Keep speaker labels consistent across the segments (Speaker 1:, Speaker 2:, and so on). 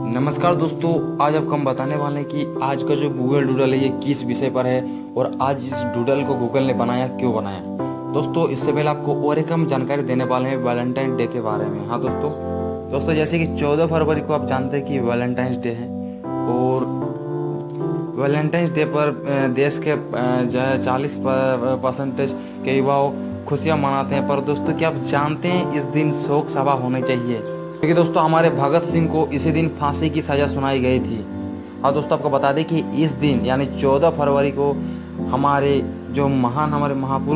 Speaker 1: नमस्कार दोस्तों, आज आपको हम बताने वाले हैं कि आज का जो गूगल डूडल है ये किस विषय पर है और आज इस डूडल को गूगल ने बनाया क्यों बनाया। दोस्तों इससे पहले आपको और एक हम जानकारी देने वाले हैं वैलेंटाइन डे के बारे में। हाँ दोस्तों जैसे कि 14 फरवरी को आप जानते हैं कि वैलेंटाइंस डे है और वैलेंटाइंस डे पर देश के जो है 40% के युवा खुशियाँ मनाते हैं। पर दोस्तों क्या आप जानते हैं इस दिन शोक सभा होनी चाहिए, क्योंकि दोस्तों हमारे भगत सिंह को इसी दिन फांसी की सज़ा सुनाई गई थी। और दोस्तों आपको बता दें कि इस दिन यानी 14 फरवरी को हमारे जो हमारे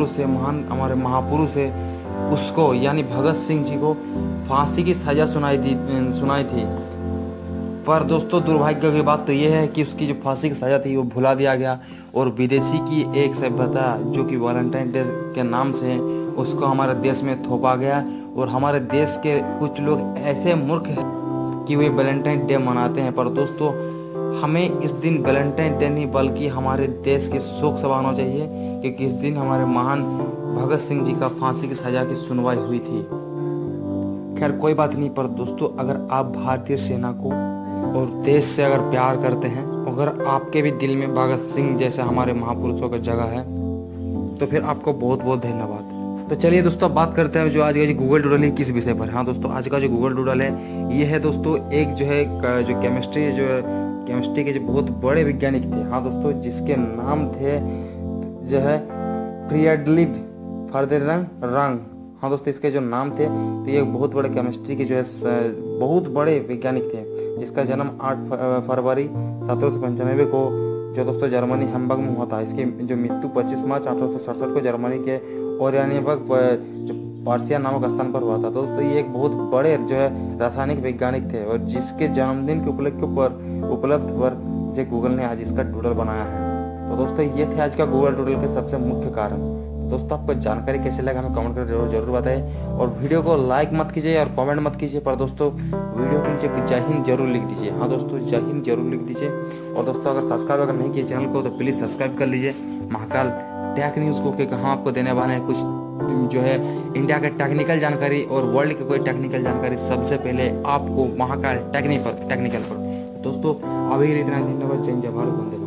Speaker 1: महापुरुष है उसको यानी भगत सिंह जी को फांसी की सज़ा सुनाई थी। पर दोस्तों दुर्भाग्य की बात तो ये है कि उसकी जो फांसी की सज़ा थी वो भुला दिया गया और विदेशी की एक सभ्यता जो कि वैलेंटाइन डे के नाम से उसको हमारे देश में थोपा गया। और हमारे देश के कुछ लोग ऐसे मूर्ख हैं कि वे वैलेंटाइन डे मनाते हैं। पर दोस्तों हमें इस दिन वैलेंटाइन डे नहीं बल्कि हमारे देश के शोक सभा होना चाहिए, क्योंकि इस दिन हमारे महान भगत सिंह जी का फांसी की सज़ा की सुनवाई हुई थी। खैर कोई बात नहीं। पर दोस्तों अगर आप भारतीय सेना को और देश से अगर प्यार करते हैं, अगर आपके भी दिल में भगत सिंह जैसे हमारे महापुरुषों की जगह है, तो फिर आपको बहुत बहुत धन्यवाद। तो चलिए दोस्तों अब बात करते हैं जो आज का जो गूगल डूडल है किस विषय पर। हाँ दोस्तों आज का जो गूगल डूडल है ये है दोस्तों एक जो है जो केमिस्ट्री के जो बहुत बड़े वैज्ञानिक थे। हाँ दोस्तों जिसके नाम थे जो है फ्रीडरिख फर्डिनांड। हाँ दोस्तों इसके जो नाम थे तो ये बहुत बड़े केमिस्ट्री के जो है बहुत बड़े वैज्ञानिक थे, जिसका जन्म 8 फरवरी 1795 को जो दोस्तों जर्मनी हैम्बर्ग में हुआ था। इसकी जो मृत्यु 25 मार्च 1867 को जर्मनी के ओरेनियनबर्ग जो पार्सिया नामक स्थान पर हुआ था। दोस्तों ये एक बहुत बड़े जो है रासायनिक वैज्ञानिक थे और जिसके जन्मदिन के उपलब्ध पर जो गूगल ने आज इसका डूडल बनाया है। तो दोस्तों ये थे आज का गूगल डूडल के सबसे मुख्य कारण। दोस्तों आपको जानकारी कैसे लगा हमें कमेंट कर जरूर बताएं और वीडियो को लाइक मत कीजिए और कमेंट मत कीजिए। पर दोस्तों वीडियो के नीचे जय हिंद जरूर लिख दीजिए। हाँ दोस्तों जय हिंद जरूर लिख दीजिए। और दोस्तों अगर सब्सक्राइब अगर नहीं किए चैनल को तो प्लीज़ सब्सक्राइब कर लीजिए महाकाल टेक न्यूज़ को, क्योंकि हम आपको देने वाले हैं कुछ जो है इंडिया के टेक्निकल जानकारी और वर्ल्ड की कोई टेक्निकल जानकारी सबसे पहले आपको महाकाल टेक्निकल पर। दोस्तों अभी इतना धन्यवाद। जय हिंद जय भारत, वंदे।